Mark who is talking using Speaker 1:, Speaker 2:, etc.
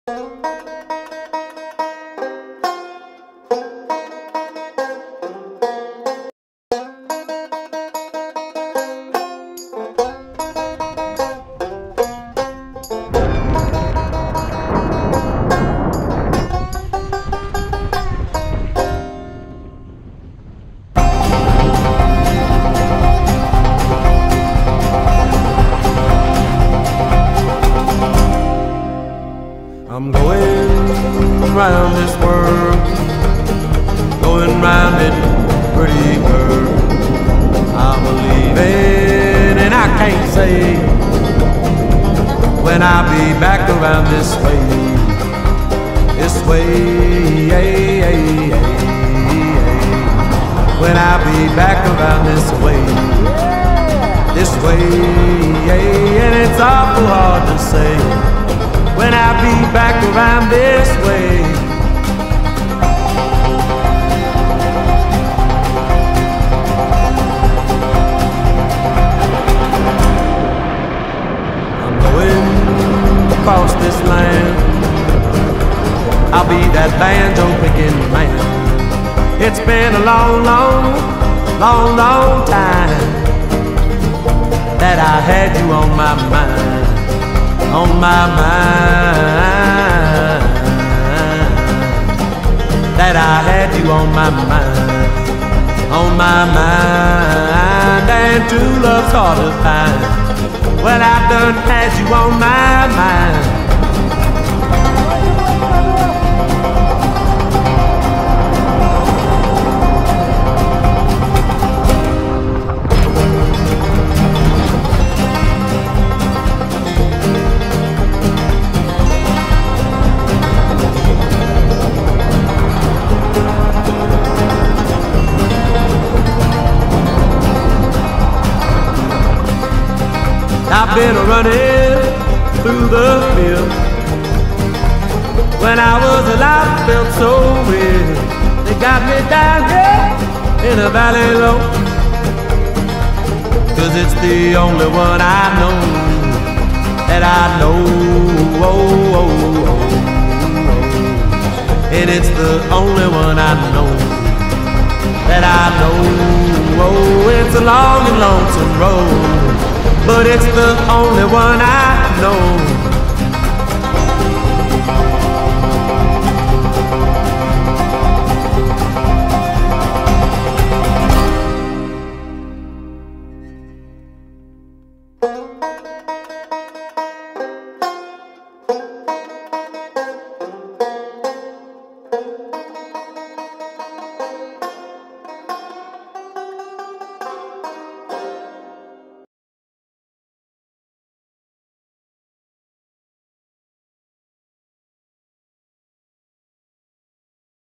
Speaker 1: I'm going round this world, going round it, pretty girl. I'm believing and I can't say when I'll be back around this way, when I'll be back around this way, and it's awful hard to say when I'll be back around this way. I'm going across this land, I'll be that banjo picking man. It's been a long, long, long, long time that I had you on my mind. On my mind, that I had you on my mind, on my mind, and true love's hard to find when I've done had you on my mind. I've been running through the field. When I was alive, I felt so real. They got me down here in a valley low, 'cause it's the only one I know, that I know, and it's the only one I know, that I know. It's a long and lonesome road, but it's the only one I know.